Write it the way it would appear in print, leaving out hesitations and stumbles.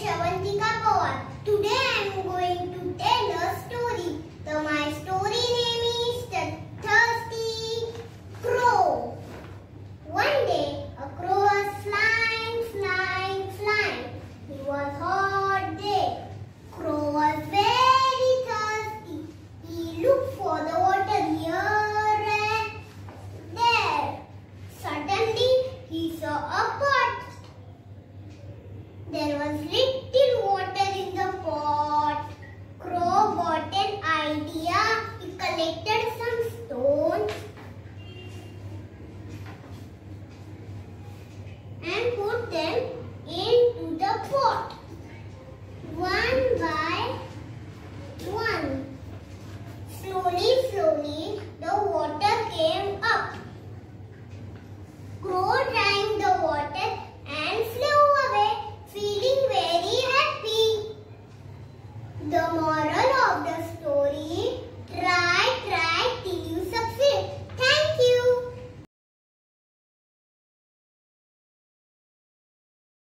Avantika Pawar. Today I am going to tell a story. My story name is The Thirsty Crow. One day a crow was flying. It was hot day. Crow was very thirsty. He looked for the water here and there. Suddenly he saw a pot. There was little water in the pot. Crow got an idea. He collected some stones and put them into the pot, one by one. Slowly